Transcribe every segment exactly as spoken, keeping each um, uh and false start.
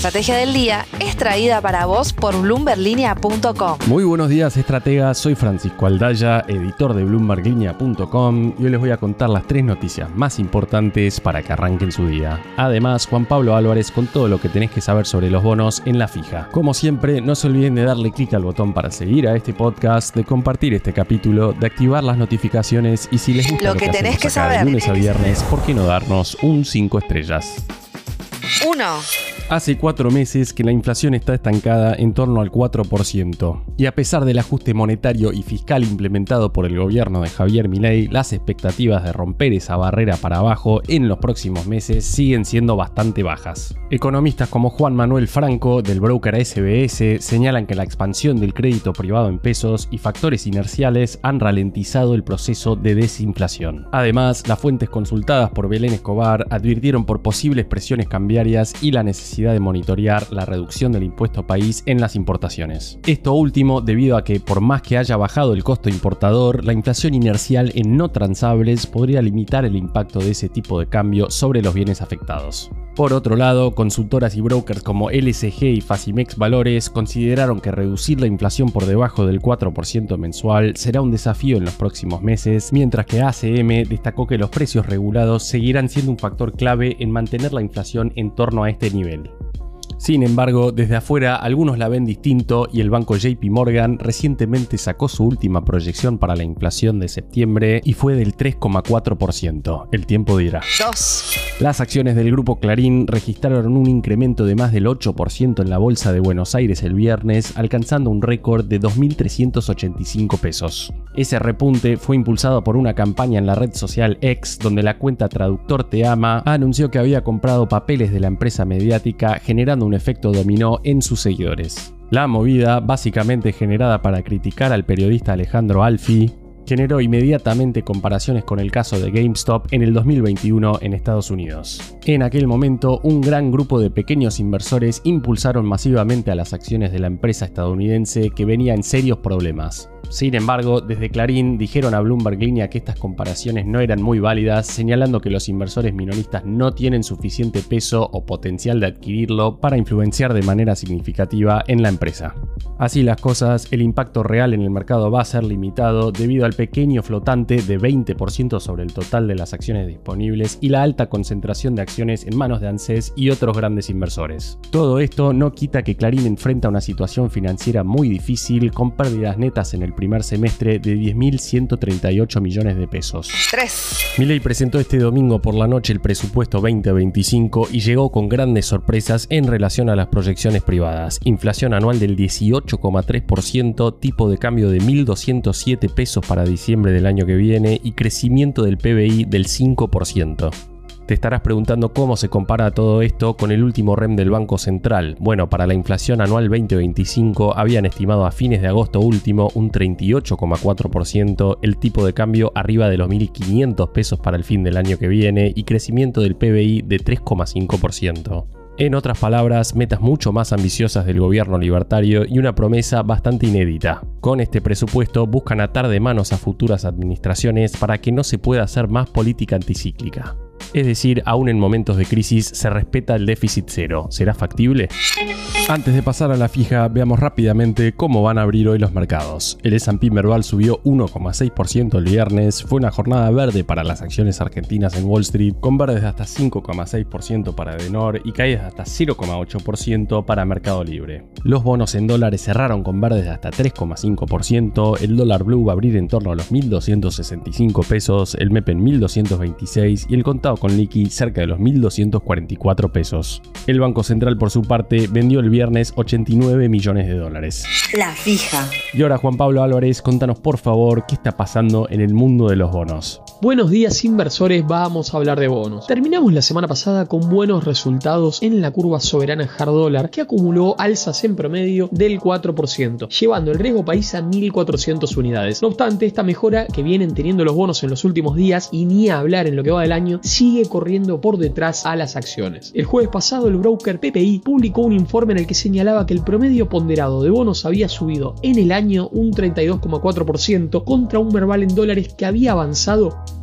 estrategia del día es traída para vos por bloomberg linea punto com. Muy buenos días, estrategas. Soy Francisco Aldaya, editor de bloomberg linea punto com, y hoy les voy a contar las tres noticias más importantes para que arranquen su día. Además, Juan Pablo Álvarez con todo lo que tenés que saber sobre los bonos en la fija. Como siempre, no se olviden de darle clic al botón para seguir a este podcast, de compartir este capítulo, de activar las notificaciones y si les gusta lo, lo que, que tenés que hacemos acá saber de lunes a viernes, ¿por qué no darnos un cinco estrellas? uno. Hace cuatro meses que la inflación está estancada en torno al cuatro por ciento. Y a pesar del ajuste monetario y fiscal implementado por el gobierno de Javier Milei, las expectativas de romper esa barrera para abajo en los próximos meses siguen siendo bastante bajas. Economistas como Juan Manuel Franco, del broker S B S, señalan que la expansión del crédito privado en pesos y factores inerciales han ralentizado el proceso de desinflación. Además, las fuentes consultadas por Belén Escobar advirtieron por posibles presiones cambiarias y la necesidad de monitorear la reducción del impuesto país en las importaciones. Esto último debido a que, por más que haya bajado el costo importador, la inflación inercial en no transables podría limitar el impacto de ese tipo de cambio sobre los bienes afectados. Por otro lado, consultoras y brokers como L S G y Facimex Valores consideraron que reducir la inflación por debajo del cuatro por ciento mensual será un desafío en los próximos meses, mientras que A C M destacó que los precios regulados seguirán siendo un factor clave en mantener la inflación en torno a este nivel. Sin embargo, desde afuera algunos la ven distinto y el banco J P Morgan recientemente sacó su última proyección para la inflación de septiembre y fue del tres coma cuatro por ciento. El tiempo dirá. dos. Las acciones del grupo Clarín registraron un incremento de más del ocho por ciento en la bolsa de Buenos Aires el viernes, alcanzando un récord de dos mil trescientos ochenta y cinco pesos. Ese repunte fue impulsado por una campaña en la red social X, donde la cuenta Traductor Te Ama anunció que había comprado papeles de la empresa mediática, generando un efecto dominó en sus seguidores. La movida, básicamente generada para criticar al periodista Alejandro Alfi, generó inmediatamente comparaciones con el caso de GameStop en el dos mil veintiuno en Estados Unidos. En aquel momento, un gran grupo de pequeños inversores impulsaron masivamente a las acciones de la empresa estadounidense que venía en serios problemas. Sin embargo, desde Clarín dijeron a Bloomberg Linea que estas comparaciones no eran muy válidas, señalando que los inversores minoristas no tienen suficiente peso o potencial de adquirirlo para influenciar de manera significativa en la empresa. Así las cosas, el impacto real en el mercado va a ser limitado debido al pequeño flotante de veinte por ciento sobre el total de las acciones disponibles y la alta concentración de acciones en manos de ANSES y otros grandes inversores. Todo esto no quita que Clarín enfrenta una situación financiera muy difícil, con pérdidas netas en el primer semestre de diez mil ciento treinta y ocho millones de pesos. tres. Milei presentó este domingo por la noche el presupuesto veinte veinticinco y llegó con grandes sorpresas en relación a las proyecciones privadas. Inflación anual del dieciocho coma tres por ciento, tipo de cambio de mil doscientos siete pesos para diciembre del año que viene y crecimiento del P B I del cinco por ciento. Te estarás preguntando cómo se compara todo esto con el último R E M del Banco Central. Bueno, para la inflación anual veinte veinticinco habían estimado a fines de agosto último un treinta y ocho coma cuatro por ciento, el tipo de cambio arriba de los mil quinientos pesos para el fin del año que viene y crecimiento del P B I de tres coma cinco por ciento. En otras palabras, metas mucho más ambiciosas del gobierno libertario y una promesa bastante inédita. Con este presupuesto buscan atar de manos a futuras administraciones para que no se pueda hacer más política anticíclica. Es decir, aún en momentos de crisis se respeta el déficit cero. ¿Será factible? Antes de pasar a la fija, veamos rápidamente cómo van a abrir hoy los mercados. El S and P Merval subió uno coma seis por ciento el viernes, fue una jornada verde para las acciones argentinas en Wall Street, con verdes de hasta cinco coma seis por ciento para Edenor y caídas de hasta cero coma ocho por ciento para Mercado Libre. Los bonos en dólares cerraron con verdes de hasta tres coma cinco por ciento, el dólar blue va a abrir en torno a los mil doscientos sesenta y cinco pesos, el M E P en mil doscientos veintiséis y el contado con liqui cerca de los mil doscientos cuarenta y cuatro pesos. El Banco Central, por su parte, vendió el viernes ochenta y nueve millones de dólares. La fija. Y ahora, Juan Pablo Álvarez, contanos por favor qué está pasando en el mundo de los bonos. Buenos días inversores, vamos a hablar de bonos. Terminamos la semana pasada con buenos resultados en la curva soberana hard dólar, que acumuló alzas en promedio del cuatro por ciento, llevando el riesgo país a mil cuatrocientas unidades. No obstante, esta mejora que vienen teniendo los bonos en los últimos días, y ni a hablar en lo que va del año, sigue corriendo por detrás a las acciones. El jueves pasado, el broker P P I publicó un informe en el que señalaba que el promedio ponderado de bonos había subido en el año un treinta y dos coma cuatro por ciento contra un Merval en dólares que había avanzado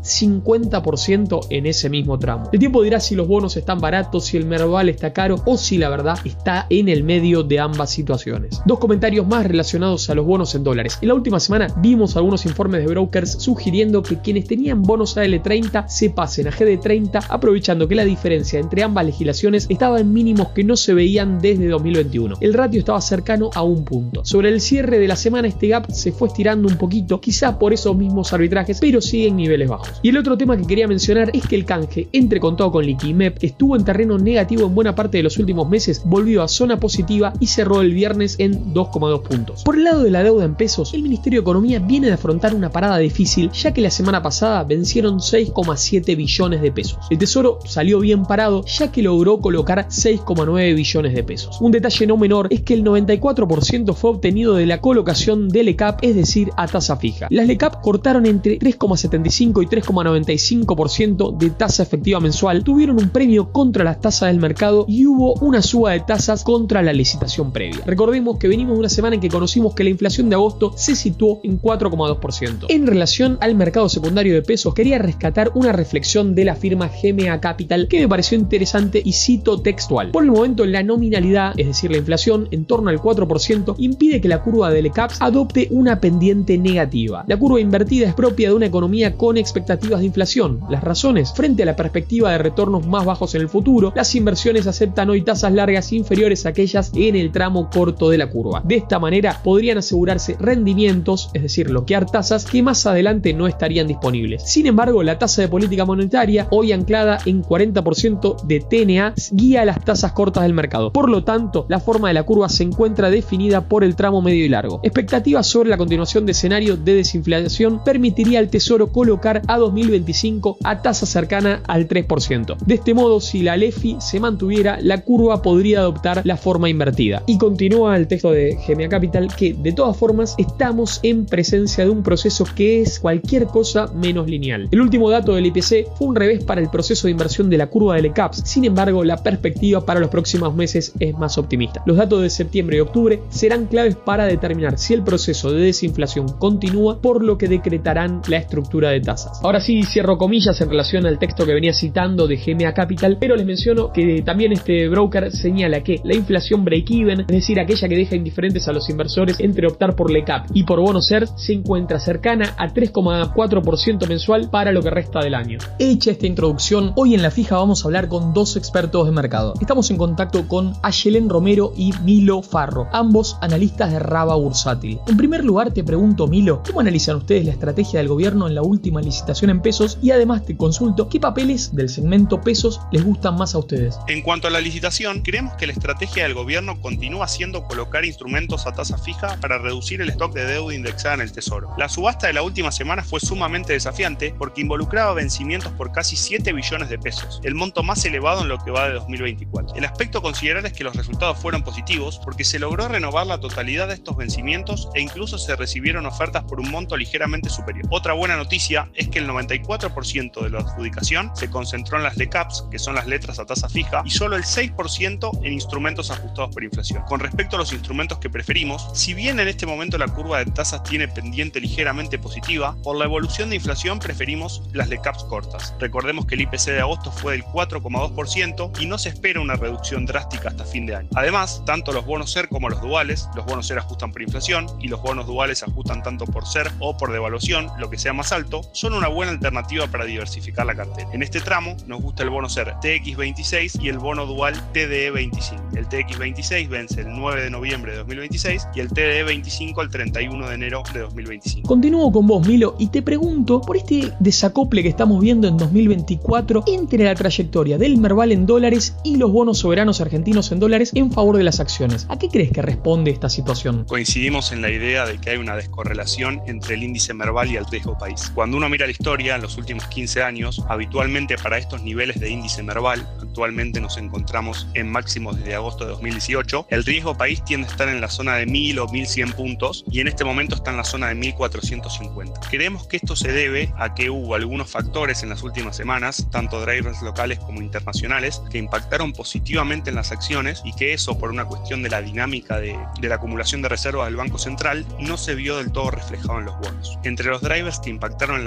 cincuenta por ciento en ese mismo tramo. El tiempo dirá si los bonos están baratos, si el Merval está caro o si la verdad está en el medio de ambas situaciones. Dos comentarios más relacionados a los bonos en dólares. En la última semana vimos algunos informes de brokers sugiriendo que quienes tenían bonos A L treinta se pasen a G D treinta, aprovechando que la diferencia entre ambas legislaciones estaba en mínimos que no se veían desde dos mil veintiuno. El ratio estaba cercano a un punto. Sobre el cierre de la semana este gap se fue estirando un poquito, quizá por esos mismos arbitrajes, pero sigue en niveles bajos. Y el otro tema que quería mencionar es que el canje entre contado con liqui y M E P estuvo en terreno negativo en buena parte de los últimos meses, volvió a zona positiva y cerró el viernes en dos coma dos puntos. Por el lado de la deuda en pesos, el Ministerio de Economía viene de afrontar una parada difícil, ya que la semana pasada vencieron seis coma siete billones de pesos. El Tesoro salió bien parado, ya que logró colocar seis coma nueve billones de pesos. Un detalle no menor es que el noventa y cuatro por ciento fue obtenido de la colocación de L E C A P, es decir, a tasa fija. Las L E C A P cortaron entre tres coma setenta y cinco y tres coma noventa y cinco por ciento de tasa efectiva mensual, tuvieron un premio contra las tasas del mercado y hubo una suba de tasas contra la licitación previa. Recordemos que venimos de una semana en que conocimos que la inflación de agosto se situó en cuatro coma dos por ciento. En relación al mercado secundario de pesos, quería rescatar una reflexión de la firma G M A Capital que me pareció interesante y cito textual. Por el momento la nominalidad, es decir la inflación, en torno al cuatro por ciento, impide que la curva de L E C A P adopte una pendiente negativa. La curva invertida es propia de una economía con expectativas de inflación. Las razones: frente a la perspectiva de retornos más bajos en el futuro, las inversiones aceptan hoy tasas largas inferiores a aquellas en el tramo corto de la curva. De esta manera podrían asegurarse rendimientos, es decir, bloquear tasas que más adelante no estarían disponibles. Sin embargo, la tasa de política monetaria, hoy anclada en cuarenta por ciento de T N A, guía las tasas cortas del mercado. Por lo tanto, la forma de la curva se encuentra definida por el tramo medio y largo. Expectativas sobre la continuación de escenario de desinflación permitiría al Tesoro colocar a dos mil veinticinco a tasa cercana al tres por ciento. De este modo, si la L E F I se mantuviera, la curva podría adoptar la forma invertida. Y continúa el texto de G M A Capital que, de todas formas, estamos en presencia de un proceso que es cualquier cosa menos lineal. El último dato del I P C fue un revés para el proceso de inversión de la curva de L E C A P. Sin embargo, la perspectiva para los próximos meses es más optimista. Los datos de septiembre y octubre serán claves para determinar si el proceso de desinflación continúa, por lo que decretarán la estructura de tasas. Ahora sí, cierro comillas en relación al texto que venía citando de G M A Capital, pero les menciono que también este broker señala que la inflación break-even, es decir, aquella que deja indiferentes a los inversores entre optar por L E C A P y por bonos E R S, se encuentra cercana a tres coma cuatro por ciento mensual para lo que resta del año. Hecha esta introducción, hoy en La Fija vamos a hablar con dos expertos de mercado. Estamos en contacto con Ayelen Romero y Milo Farro, ambos analistas de Raba Bursátil. En primer lugar te pregunto, Milo, ¿cómo analizan ustedes la estrategia del gobierno en la última licitación en pesos? Y además te consulto, ¿qué papeles del segmento pesos les gustan más a ustedes? En cuanto a la licitación, creemos que la estrategia del gobierno continúa siendo colocar instrumentos a tasa fija para reducir el stock de deuda indexada en el Tesoro. La subasta de la última semana fue sumamente desafiante porque involucraba vencimientos por casi siete billones de pesos, el monto más elevado en lo que va de dos mil veinticuatro. El aspecto a considerar es que los resultados fueron positivos porque se logró renovar la totalidad de estos vencimientos e incluso se recibieron ofertas por un monto ligeramente superior. Otra buena noticia es que el noventa y cuatro por ciento de la adjudicación se concentró en las L E C A Ps, que son las letras a tasa fija, y solo el seis por ciento en instrumentos ajustados por inflación. Con respecto a los instrumentos que preferimos, si bien en este momento la curva de tasas tiene pendiente ligeramente positiva, por la evolución de inflación preferimos las L E C A Ps cortas. Recordemos que el I P C de agosto fue del cuatro coma dos por ciento y no se espera una reducción drástica hasta fin de año. Además, tanto los bonos E R como los duales, los bonos E R ajustan por inflación y los bonos duales ajustan tanto por C E R o por devaluación, lo que sea más alto, son una buena alternativa para diversificar la cartera. En este tramo nos gusta el bono C E R T X veintiséis y el bono dual T D E veinticinco. El T X veintiséis vence el nueve de noviembre de dos mil veintiséis y el T D E veinticinco el treinta y uno de enero de dos mil veinticinco. Continúo con vos, Milo, y te pregunto por este desacople que estamos viendo en dos mil veinticuatro entre la trayectoria del Merval en dólares y los bonos soberanos argentinos en dólares en favor de las acciones. ¿A qué crees que responde esta situación? Coincidimos en la idea de que hay una descorrelación entre el índice Merval y el riesgo país. Cuando uno mira la historia en los últimos quince años, habitualmente para estos niveles de índice Merval, actualmente nos encontramos en máximos desde agosto de dos mil dieciocho, el riesgo país tiende a estar en la zona de mil o mil cien puntos y en este momento está en la zona de mil cuatrocientos cincuenta. Creemos que esto se debe a que hubo algunos factores en las últimas semanas, tanto drivers locales como internacionales, que impactaron positivamente en las acciones y que eso, por una cuestión de la dinámica de, de la acumulación de reservas del Banco Central, no se vio del todo reflejado en los bonos. Entre los drivers que impactaron en las acciones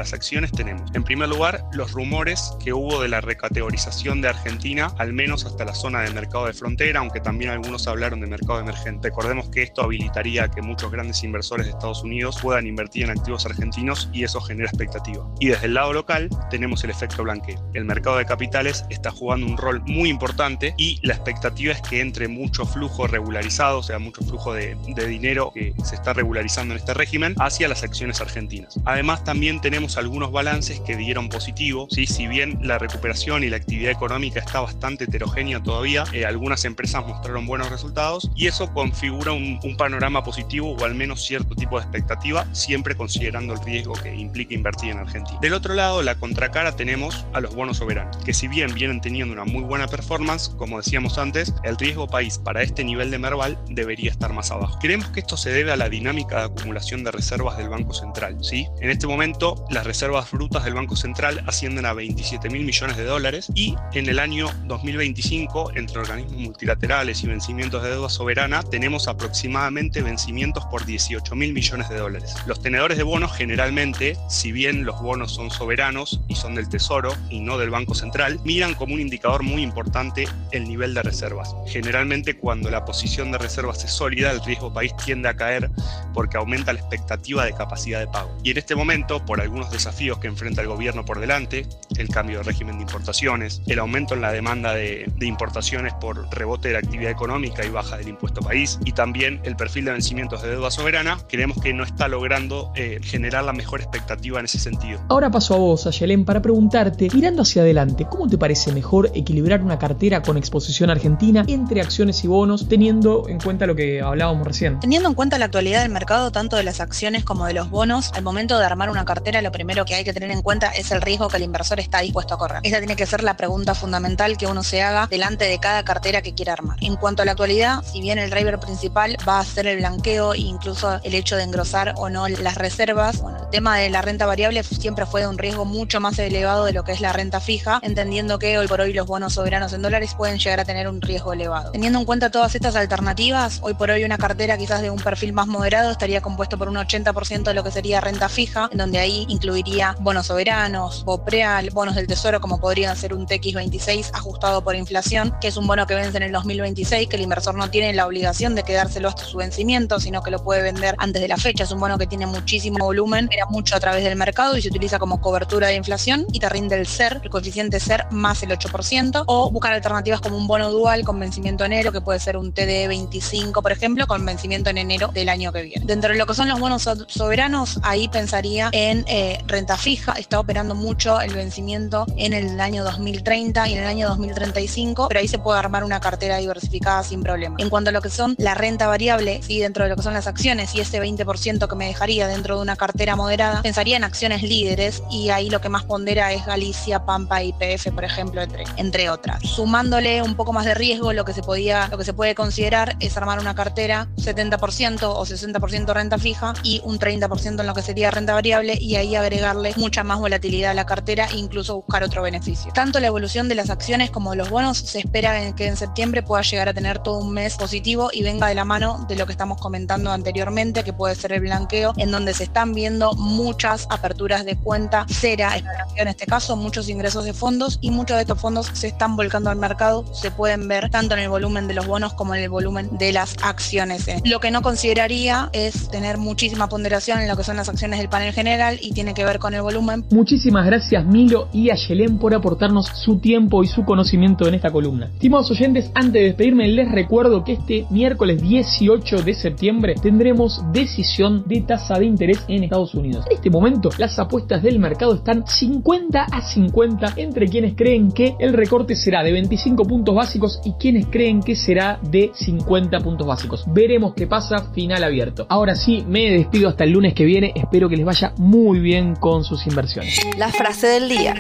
preocupaciones tenemos, en primer lugar, los rumores que hubo de la recategorización de Argentina, al menos hasta la zona de mercado de frontera, aunque también algunos hablaron de mercado emergente. Recordemos que esto habilitaría a que muchos grandes inversores de Estados Unidos puedan invertir en activos argentinos y eso genera expectativa. Y desde el lado local tenemos el efecto blanqueo. El mercado de capitales está jugando un rol muy importante y la expectativa es que entre mucho flujo regularizado, o sea, mucho flujo de, de dinero que se está regularizando en este régimen, hacia las acciones argentinas. Además, también tenemos algunos balances que dieron positivo, ¿sí? Si bien la recuperación y la actividad económica está bastante heterogénea todavía, eh, algunas empresas mostraron buenos resultados y eso configura un, un panorama positivo o al menos cierto tipo de expectativa, siempre considerando el riesgo que implica invertir en Argentina. Del otro lado, la contracara, tenemos a los bonos soberanos, que si bien vienen teniendo una muy buena performance, como decíamos antes, el riesgo país para este nivel de Merval debería estar más abajo. Creemos que esto se debe a la dinámica de acumulación de reservas del Banco Central, ¿sí? En este momento, las reservas brutas del Banco Central ascienden a veintisiete mil millones de dólares y en el año dos mil veinticinco, entre organismos multilaterales y vencimientos de deuda soberana, tenemos aproximadamente vencimientos por dieciocho mil millones de dólares. Los tenedores de bonos generalmente, si bien los bonos son soberanos y son del Tesoro y no del Banco Central, miran como un indicador muy importante el nivel de reservas. Generalmente, cuando la posición de reservas es sólida, el riesgo país tiende a caer porque aumenta la expectativa de capacidad de pago. Y en este momento, por algunos desafíos que enfrenta el gobierno por delante, el cambio de régimen de importaciones, el aumento en la demanda de, de importaciones por rebote de la actividad económica y baja del impuesto país, y también el perfil de vencimientos de deuda soberana, creemos que no está logrando eh, generar la mejor expectativa en ese sentido. Ahora paso a vos, Ayelén, para preguntarte, mirando hacia adelante, ¿cómo te parece mejor equilibrar una cartera con exposición argentina entre acciones y bonos, teniendo en cuenta lo que hablábamos recién? Teniendo en cuenta la actualidad del mercado, tanto de las acciones como de los bonos, al momento de armar una cartera, lo primero que hay que tener en cuenta es el riesgo que el inversor está dispuesto a correr. Esta tiene que ser la pregunta fundamental que uno se haga delante de cada cartera que quiera armar. En cuanto a la actualidad, si bien el driver principal va a ser el blanqueo e incluso el hecho de engrosar o no las reservas, bueno, el tema de la renta variable siempre fue de un riesgo mucho más elevado de lo que es la renta fija, entendiendo que hoy por hoy los bonos soberanos en dólares pueden llegar a tener un riesgo elevado. Teniendo en cuenta todas estas alternativas, hoy por hoy una cartera quizás de un perfil más moderado estaría compuesto por un ochenta por ciento de lo que sería renta fija, en donde ahí incluiría bonos soberanos, BOPREAL, bonos del Tesoro como podrían ser un T X veintiséis ajustado por inflación, que es un bono que vence en el dos mil veintiséis, que el inversor no tiene la obligación de quedárselo hasta su vencimiento, sino que lo puede vender antes de la fecha. Es un bono que tiene muchísimo volumen, era mucho a través del mercado y se utiliza como cobertura de inflación y te rinde el C E R, el coeficiente C E R más el ocho por ciento, o buscar alternativas como un bono dual con vencimiento en enero, que puede ser un T D veinticinco, por ejemplo, con vencimiento en enero del año que viene. Dentro de lo que son los bonos soberanos, ahí pensaría en eh, renta fija. Está operando mucho el vencimiento en el año dos mil treinta y en el año dos mil treinta y cinco, pero ahí se puede armar una cartera diversificada sin problema. En cuanto a lo que son la renta variable, sí, dentro de lo que son las acciones y ese veinte por ciento que me dejaría dentro de una cartera moderada, pensaría en acciones líderes y ahí lo que más pondera es Galicia, Pampa y Y P F, por ejemplo, entre, entre otras. Sumándole un poco más de riesgo, lo que se podía, lo que se puede considerar es armar una cartera setenta por ciento o sesenta por ciento renta fija y un treinta por ciento en lo que sería renta variable, y ahí agregarle mucha más volatilidad a la cartera e incluso buscar otro beneficio. Tanto la evolución de las acciones como de los bonos se espera que en septiembre pueda llegar a tener todo un mes positivo y venga de la mano de lo que estamos comentando anteriormente, que puede ser el blanqueo, en donde se están viendo muchas aperturas de cuenta cera, en este caso muchos ingresos de fondos, y muchos de estos fondos se están volcando al mercado, se pueden ver tanto en el volumen de los bonos como en el volumen de las acciones. Lo que no consideraría es tener muchísima ponderación en lo que son las acciones del panel general y tiene que ver con el volumen. Muchísimas gracias Milo y Ayelén por aportarnos su tiempo y su conocimiento en esta columna. Estimados oyentes, antes de despedirme les recuerdo que este miércoles dieciocho de septiembre tendremos decisión de tasa de interés en Estados Unidos. En este momento las apuestas del mercado están cincuenta a cincuenta entre quienes creen que el recorte será de veinticinco puntos básicos y quienes creen que será de cincuenta puntos básicos. Veremos qué pasa, final abierto. Ahora sí, me despido hasta el lunes que viene. Espero que les vaya muy bien con sus inversiones. La frase del día.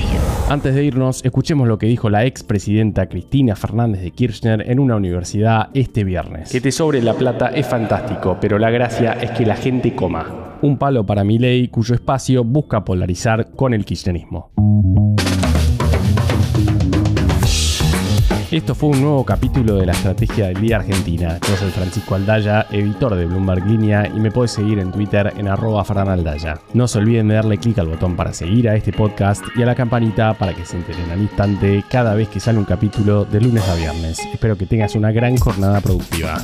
Antes de irnos, escuchemos lo que dijo la expresidenta Cristina Fernández de Kirchner en una universidad este viernes. Que te sobre la plata es fantástico, pero la gracia es que la gente coma. Un palo para Milei, cuyo espacio busca polarizar con el kirchnerismo. Esto fue un nuevo capítulo de la Estrategia del Día Argentina. Yo soy Francisco Aldaya, editor de Bloomberg Línea, y me podés seguir en Twitter en arroba franaldaya. No se olviden de darle clic al botón para seguir a este podcast y a la campanita para que se enteren al instante cada vez que sale un capítulo de lunes a viernes. Espero que tengas una gran jornada productiva.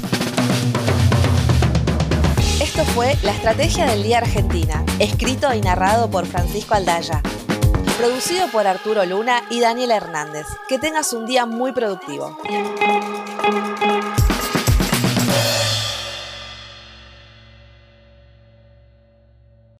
Esto fue La Estrategia del Día Argentina, escrito y narrado por Francisco Aldaya. Producido por Arturo Luna y Daniel Hernández. Que tengas un día muy productivo.